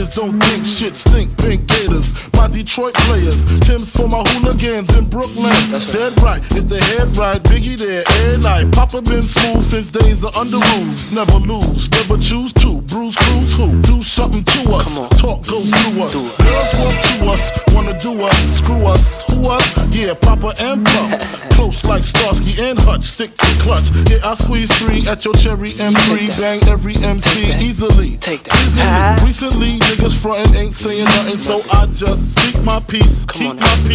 haters don't think shit stink, pink gators. My Detroit players, Tim's for my hooligans in Brooklyn. Dead right, if the head right, Biggie there, every night. Papa been smooth since days of under rules. Never lose, never choose to. Bruise, cruise, who? Do something to us. Talk, go through us. Girls walk to us, wanna do us, screw us. Who us? Yeah, Papa and Pump. Close like Starsky and Hutch, stick to clutch. Yeah, I squeeze 3 at your cherry M3. Bang every MC easily. Take that. Recently, niggas frontin' ain't saying nothing, so I just speak my peace, keep my peace.